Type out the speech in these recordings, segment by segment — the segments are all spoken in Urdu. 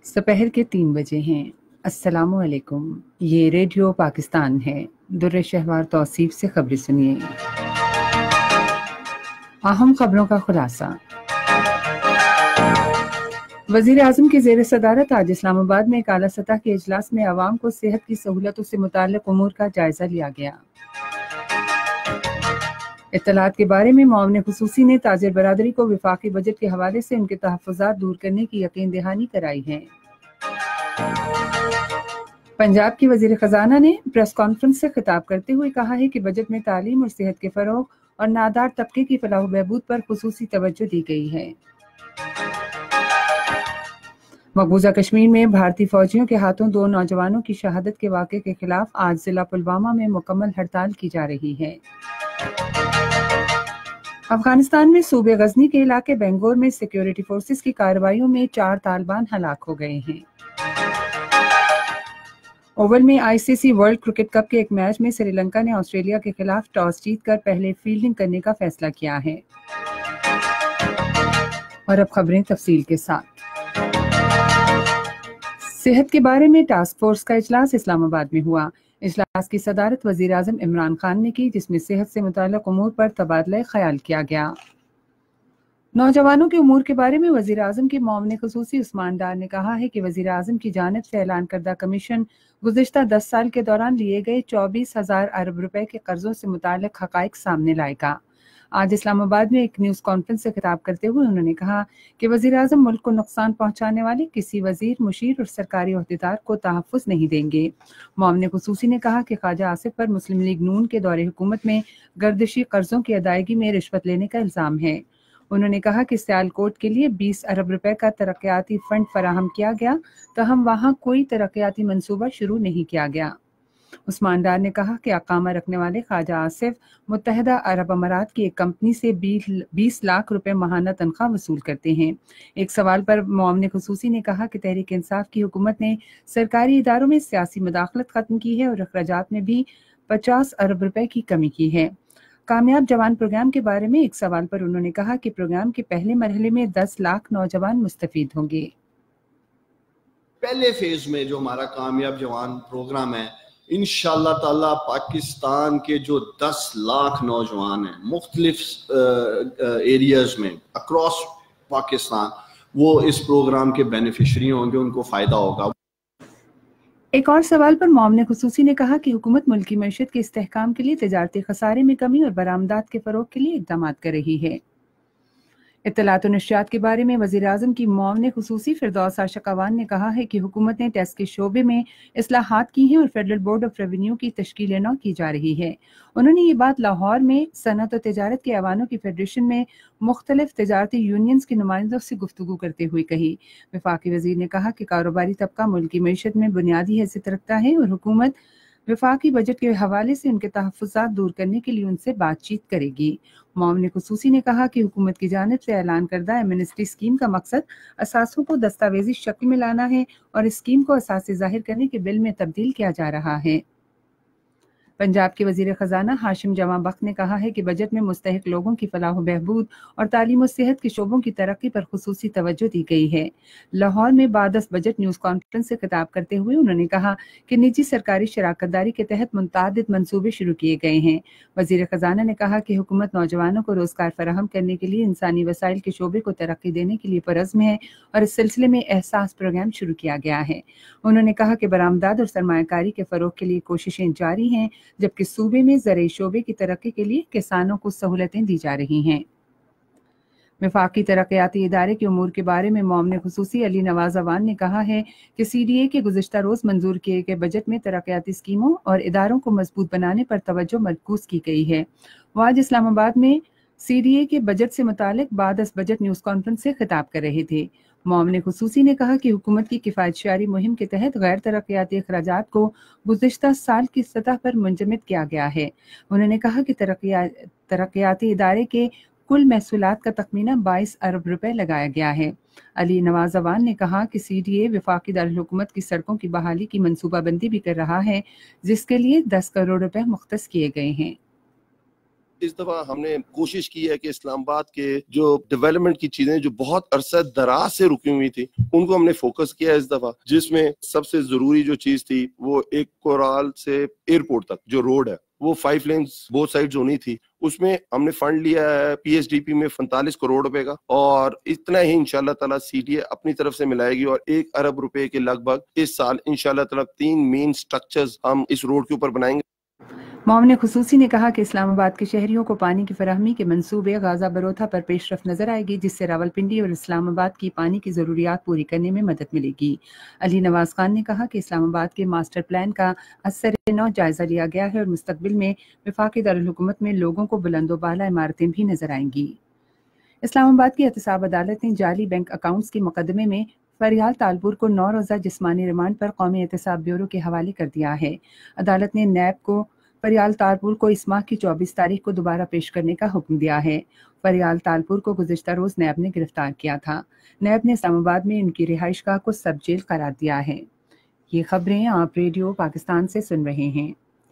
दोपहर के 3 बजे हैं। अस्सलामु अलैकुम। ये रेडियो पाकिस्तान है। दुर्र शहवार तौसीफ से खबरें सुनिए। अहम खबरों का खुलासा। वज़ीर आज़म की ज़ेर सदारत आज इस्लामाबाद में एक आला सतह के इजलास में अवाम को सेहत की सहूलतों से मुताल्लिक़ उमूर का जायज़ा लिया गया। इत्तलात के बारे में मुआविन ख़ुसूसी ने ताजिर बरादरी को वफाकी बजट के हवाले से उनके तहफ़्फ़ुज़ात दूर करने की यकीन दहानी कराई है। पंजाब की वज़ीर ख़ज़ाना ने प्रेस कॉन्फ्रेंस से खिताब करते हुए कहा है कि बजट में तालीम और सेहत के फ़रोग़ और नादार तबके की फलाह बहबूद पर ख़ुसूसी तवज्जो दी गई है। मकबूजा कश्मीर में भारतीय फ़ौजियों के हाथों 2 नौजवानों की शहादत के वाक़े के खिलाफ आज ज़िला पुलवामा में मुकम्मल हड़ताल की जा रही है। अफगानिस्तान में सूबे गजनी के इलाके बेंगोर में सिक्योरिटी फोर्सेस की कार्रवाइयों में 4 तालिबान हलाक हो गए हैं। ओवल में आईसीसी वर्ल्ड क्रिकेट कप के एक मैच में श्रीलंका ने ऑस्ट्रेलिया के खिलाफ टॉस जीतकर पहले फील्डिंग करने का फैसला किया है। और अब खबरें तफसील के साथ। सेहत के बारे में टास्क फोर्स का इजलास इस्लामाबाद में हुआ। इजलास की सदारत वज़ीर आज़म इमरान खान ने की, जिसमें सेहत से मुताल्लिक़ उमूर पर तबादला ख्याल किया गया। नौजवानों के उमूर के बारे में वज़ीर आज़म के मुआविन ख़ुसूसी उस्मान डार ने कहा है कि वज़ीर आज़म की जानिब से ऐलान करदा कमीशन गुज़िश्ता 10 साल के दौरान लिए गए 24,000 अरब रुपए के कर्जों से मुताल्लिक़ हक़ाइक़ सामने लाएगा। आज इस्लामाबाद में एक न्यूज़ कॉन्फ्रेंस से खिताब करते हुए उन्होंने कहा कि वज़ीर आज़म मुल्क को नुकसान पहुँचाने वाले किसी वज़ीर, मुशीर और सरकारी ओहदेदार को तहफ़्फ़ुज़ नहीं देंगे। मुआविन ख़ुसूसी ने कहा कि ख्वाजा आसिफ पर मुस्लिम लीग नून के दौरे हुकूमत में गर्दिशी कर्जों की अदायगी में रिश्वत लेने का इल्ज़ाम है। उन्होंने कहा कि सियालकोट के लिए 20 अरब रुपए का तरक्याती फंड फराहम किया गया, तहम वहाँ कोई तरक्याती मंसूबा शुरू नहीं किया गया। उस्मान डार ने कहा कि अकामा रखने वाले ख्वाजा आसिफ मुत्तहिदा अरब अमारात की एक कंपनी से 20 लाख रुपए माहाना तनख्वाह वसूल करते हैं। एक सवाल पर मुआविन ख़ुसूसी ने कहा कि तहरीक इंसाफ की हुकूमत ने सरकारी इदारों में सियासी मुदाखलत खत्म की है और अखराजात में भी 50 अरब रुपए की कमी की है। कामयाब जवान प्रोग्राम के बारे में एक सवाल पर उन्होंने कहा कि प्रोग्राम के पहले मरहले में 10 लाख नौजवान मुस्तफीद होंगे। पहले फेज में जो हमारा कामयाब जवान प्रोग्राम है, इंशाअल्लाह ताला पाकिस्तान के जो 10 लाख नौजवान हैं मुख्तलिफ एरियाज में अक्रॉस पाकिस्तान, वो इस प्रोग्राम के बेनिफिशरी होंगे, उनको फ़ायदा होगा। एक और सवाल पर मुआविन ख़ुसूसी ने कहा कि हुकूमत मुल्की मईशत के इस्तेहकाम के लिए तिजारती खसारे में कमी और बरामदात के फ़रोग़ के लिए इक़दाम कर रही है। इत्तलात और नशियात के बारे में वज़ीर आज़म की मुआविन ख़ुसूसी फिरदौस आशक अवान ने कहा है कि हुकूमत ने टेस्ट के शोबे में इस्लाहात की हैं और फेडरल बोर्ड ऑफ रेवेन्यू की तश्कील नौ की जा रही है। उन्होंने ये बात लाहौर में सनअत और तिजारत के अवानों की फेडरेशन में मुख्तलिफ तिजारती यूनियंस के नुमाइंदों से गुफ्तगू करते हुए कही। वफाकी वज़ीर ने कहा कि कारोबारी तबका मुल्की मईशत में बुनियादी हैसियत रखता है और हुकूमत वफाकी बजट के हवाले से उनके तहफ़्फ़ुज़ात दूर करने के लिए उनसे बातचीत करेगी। मुआविन ख़ुसूसी ने कहा कि हुकूमत की जानिब से ऐलान करदा एमनेस्टी स्कीम का मकसद असासों को दस्तावेजी शक्ल में लाना है और इस स्कीम को असासे ज़ाहिर करने के बिल में तब्दील किया जा रहा है। पंजाब के वज़ीर ख़ज़ाना हाशिम जवां बख्त ने कहा है कि बजट में मुस्तहिक लोगों की फलाह बहबूद और तालीम और सेहत के शोबों की तरक्की पर खुसूसी तवज्जो दी गई है। लाहौर में बादस बजट न्यूज़ कॉन्फ्रेंस से खिताब करते हुए उन्होंने कहा कि निजी सरकारी शराकतदारी के तहत मुतअद्दिद मंसूबे शुरू किए गए हैं। वज़ीर ख़ज़ाना ने कहा कि हुकूमत नौजवानों को रोज़गार फराहम करने के लिए इंसानी वसाइल के शोबे को तरक्की देने के लिए परज़्म है और इस सिलसिले में एहसास प्रोग्राम शुरू किया गया है। उन्होंने कहा कि बरामदात और सरमायाकारी के फ़रोग़ के लिए कोशिशें जारी हैं, जबकि सूबे में ज़राई शोबे की तरक्की के लिए किसानों को सहूलतें दी जा रही हैं। वफाकी तरक्याती इदारे के उमूर के बारे में मुआविन ख़ुसूसी अली नवाज़ अवान ने कहा है कि CDA के गुज़िश्ता रोज़ मंजूर किए गए बजट में तरक्याती स्कीमों और इदारों को मजबूत बनाने पर तवज्जो मरकूज़ की गई है। वो आज इस्लामाबाद में CDA के बजट से मुतालिक बादस बजट न्यूज़ कॉन्फ्रेंस से खिताब कर रहे थे। मुआविन ख़ुसूसी ने कहा कि हुकूमत की किफ़ायतशारी मुहिम के तहत गैर तरक्याती अखराजात को गुज़िश्ता साल की सतह पर मुंजमद किया गया है। उन्होंने कहा कि तरक्याती इदारे के कुल महसूलात का तखमीना 22 अरब रुपए लगाया गया है। अली नवाज़ अवान ने कहा कि CDA वफाकी दारुल-हुकूमत की सड़कों की बहाली की मनसूबाबंदी भी कर रहा है, जिसके लिए 10 करोड़ रुपए मुख्तस किए गए हैं। اس دفعہ ہم نے کوشش کی ہے کہ اسلام آباد کے جو ڈیولپمنٹ کی چیزیں جو بہت عرصہ دراز سے رکی ہوئی تھی ان کو ہم نے فوکس کیا اس دفعہ، جس میں سب سے ضروری جو چیز تھی وہ ایک کورال سے ایئرپورٹ تک جو روڈ ہے وہ 5 لینز بوتھ سائڈز ہونی تھی. اس میں ہم نے فنڈ لیا ہے پی ایس ڈی پی میں 45 کروڑ روپے کا، اور اتنا ہی انشاءاللہ تعالیٰ سی ڈی اے اپنی طرف سے ملائے گی، اور 1 ارب روپے کے لگ بھگ اس سال انشاءاللہ تعالیٰ 3 مین سٹرکچرز ہم اس روڈ کے اوپر بنائیں گے. معاون خصوصی نے کہا کہ اسلام آباد کے شہریوں کو پانی کی فراہمی کے منصوبے غازہ بروتھا پر پیش رفت نظر آئے گی، جس سے راولپنڈی اور اسلام آباد کی پانی کی ضروریات پوری کرنے میں مدد ملے گی. علی نواز خان نے کہا کہ اسلام آباد کے ماسٹر پلان کا اثر نو جائزہ لیا گیا ہے اور مستقبل میں وفاقی دارالحکومت میں لوگوں کو بلند و بالا عمارتیں بھی نظر آئیں گی. اسلام آباد کی احتساب عدالت نے جعلی بینک اکاؤنٹس کے مقدمے میں فریال تالپور کو 9 روزہ جسمانی ریمانڈ پر قومی احتساب بیورو کے حوالے کر دیا ہے. عدالت نے نیب کو فریال تالپور کو اس ماہ کی 24 تاریخ کو دوبارہ پیش کرنے کا حکم دیا ہے. فریال تالپور کو گزشتہ روز نیب نے گرفتار کیا تھا. نیب نے اسلام آباد میں ان کی رہائش گاہ کو سب جیل قرار دیا ہے. یہ خبریں آپ ریڈیو پاکستان سے سن رہے ہیں.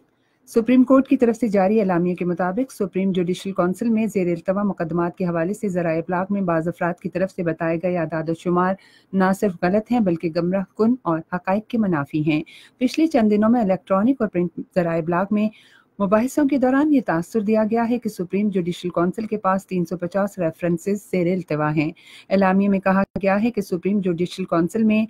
سپریم کورٹ کی طرف سے جاری اعلامیے کے مطابق سپریم جوڈیشل کونسل میں زیر التوا مقدمات کے حوالے سے ذرائع ابلاغ میں بعض افراد کی طرف سے بتائے گئے اعداد و شمار نہ صرف غلط ہیں بلکہ گمراہ کن اور حقائق کے منافی ہیں. پچھلے چند دنوں میں الیکٹرانک اور پرنٹ ذرائع ابلاغ میں مباحثوں کے دوران یہ تاثر دیا گیا ہے کہ سپریم جوڈیشل کونسل کے پاس 350 ریفرنسز زیر التوا ہیں. اعلامیے میں کہا گیا ہے کہ سپریم جوڈیشل کونسل میں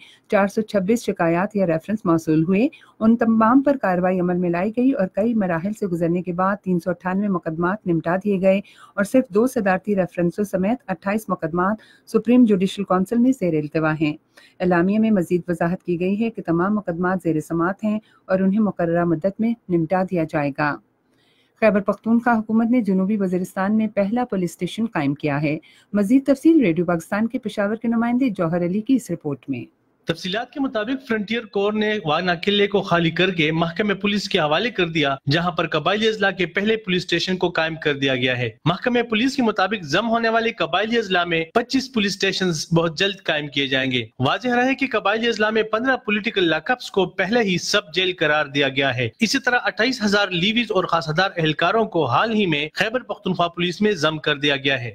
426 شکایات یا ریفرنس موصول ہوئے، ان تمام پر کارروائی عمل میں لائی گئی اور کئی مراحل سے گزرنے کے بعد 398 مقدمات نمٹا دیے گئے اور صرف 2 صدارتی ریفرنسوں سمیت 28 مقدمات سپریم جوڈیشل کونسل میں زیر التوا ہیں. اعلامیے میں مزید وضاحت کی گئی ہے کہ تمام مقدمات زیر سماعت ہیں اور انہیں مقررہ مدت میں نمٹا دیا جائے گا. خیبر پختونخوا حکومت نے جنوبی وزیرستان میں پہلا پولیس اسٹیشن قائم کیا ہے. مزید تفصیل ریڈیو پاکستان کے پشاور کے نمائندے جوہر علی کی اس رپورٹ میں. تفصیلات کے مطابق فرنٹیئر کور نے وانا قلعے کو خالی کر کے محکمہ پولیس کے حوالے کر دیا، جہاں پر قبائلی اضلاع کے پہلے پولیس اسٹیشن کو قائم کر دیا گیا ہے. محکمہ پولیس کے مطابق ضم ہونے والے قبائلی اضلاع میں 25 پولیس اسٹیشنز بہت جلد قائم کیے جائیں گے. واضح رہے کہ قبائلی اضلاع میں 15 پولیٹیکل لاک اپس کو پہلے ہی سب جیل قرار دیا گیا ہے. اسی طرح 28,000 لیویز اور خاصدار اہلکاروں کو حال ہی میں خیبر پختونخوا پولیس میں ضم کر دیا گیا ہے.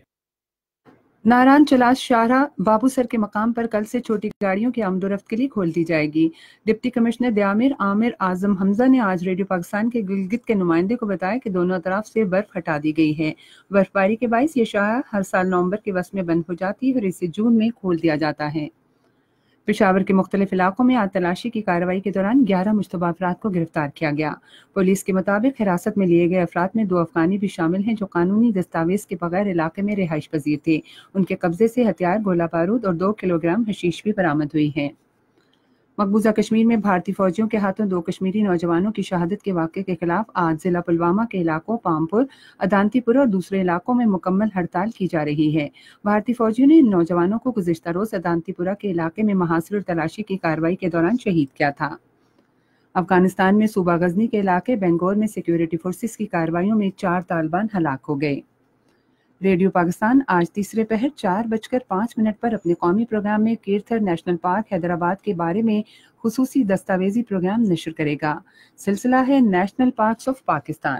ناران چلاس شاہراہ بابو سر کے مقام پر کل سے چھوٹی گاڑیوں کی آمد و رفت کے لیے کھول دی جائے گی. ڈپٹی کمشنر دیامر عامر اعظم حمزہ نے آج ریڈیو پاکستان کے گلگت کے نمائندے کو بتایا کہ دونوں اطراف سے برف ہٹا دی گئی ہے. برف باری کے باعث یہ شاہراہ ہر سال نومبر کے وسط میں بند ہو جاتی ہے اور اسے جون میں کھول دیا جاتا ہے. پشاور کے مختلف علاقوں میں آج تلاشی کی کارروائی کے دوران 11 مشتبہ افراد کو گرفتار کیا گیا. پولیس کے مطابق حراست میں لیے گئے افراد میں 2 افغانی بھی شامل ہیں جو قانونی دستاویز کے بغیر علاقے میں رہائش پذیر تھے. ان کے قبضے سے ہتھیار، گولہ بارود اور 2 کلو گرام حشیش بھی برآمد ہوئی ہے. مقبوضہ کشمیر میں بھارتی فوجیوں کے ہاتھوں 2 کشمیری نوجوانوں کی شہادت کے واقعے کے خلاف آج ضلع پلوامہ کے علاقوں پامپور، ادانتی پورہ اور دوسرے علاقوں میں مکمل ہڑتال کی جا رہی ہے. بھارتی فوجیوں نے ان نوجوانوں کو گزشتہ روز ادانتی پورہ کے علاقے میں محاصرے اور تلاشی کی کارروائی کے دوران شہید کیا تھا. افغانستان میں صوبہ غزنی کے علاقے بنگور میں سیکیورٹی فورسز کی کارروائیوں میں 4 طالبان ہلاک ہو گئے. ریڈیو پاکستان آج تیسرے پہر 4:05 پر اپنے قومی پروگرام میں کیرتھر نیشنل پارک حیدرآباد کے بارے میں خصوصی دستاویزی پروگرام نشر کرے گا. سلسلہ ہے نیشنل پارکس آف پاکستان.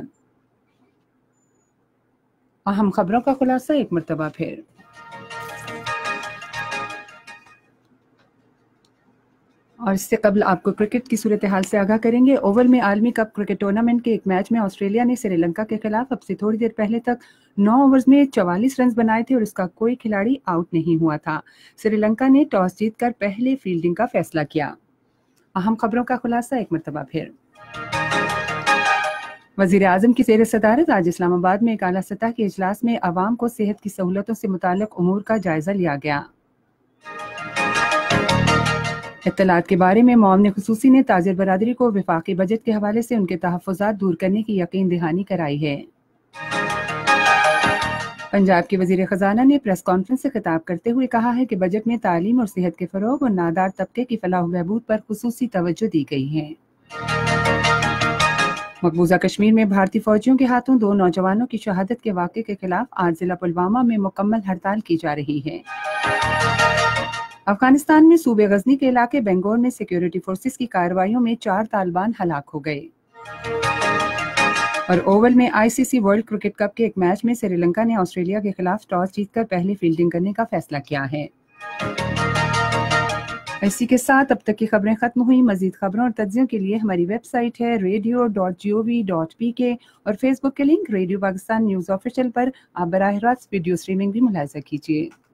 اہم خبروں کا خلاصہ ایک مرتبہ پھر. اور اس سے قبل آپ کو کرکٹ کی صورتحال سے آگاہ کریں گے. اوول میں عالمی کپ کرکٹ ٹورنامنٹ کے ایک میچ میں آسٹریلیا نے سری لنکا کے خلاف اب سے تھوڑی دیر پہلے تک 9 اوورز میں 44 رنز بنائے تھے اور اس کا کوئی کھلاڑی آؤٹ نہیں ہوا تھا. سری لنکا نے ٹاس جیت کر پہلے فیلڈنگ کا فیصلہ کیا. اہم خبروں کا خلاصہ ایک مرتبہ پھر. وزیر اعظم کی زیر صدارت آج اسلام آباد میں ایک اعلیٰ سطح کے اجلاس میں عوام کو صحت کی سہولتوں سے متعلق امور کا جائزہ لیا گیا. اطلاعات کے بارے میں معاون خصوصی نے تاجر برادری کو وفاقی بجٹ کے حوالے سے ان کے تحفظات دور کرنے کی یقین دہانی کرائی ہے. پنجاب کے وزیر خزانہ نے پریس کانفرنس سے خطاب کرتے ہوئے کہا ہے کہ بجٹ میں تعلیم اور صحت کے فروغ اور نادار طبقے کی فلاح و بہبود پر خصوصی توجہ دی گئی ہے. مقبوضہ کشمیر میں بھارتی فوجیوں کے ہاتھوں 2 نوجوانوں کی شہادت کے واقعے کے خلاف آج ضلع پلوامہ میں مکمل ہڑتال کی جا رہی ہے. افغانستان میں صوبے غزنی کے علاقے بنگور میں سیکیورٹی فورسز کی کارروائیوں میں 4 طالبان ہلاک ہو گئے. اور اوول میں ICC ورلڈ کرکٹ کپ کے ایک میچ میں سری لنکا نے آسٹریلیا کے خلاف ٹاس جیت کر پہلے فیلڈنگ کرنے کا فیصلہ کیا ہے۔ اسی کے ساتھ اب تک کی خبریں ختم ہوئیں۔ مزید خبروں اور تجزیوں کے لیے ہماری ویب سائٹ ہے radio.gov.pk اور فیس بک کے link radio Pakistan news official پر آپ براہ راست ویڈیو اسٹریمنگ بھی ملاحظہ کیجیے۔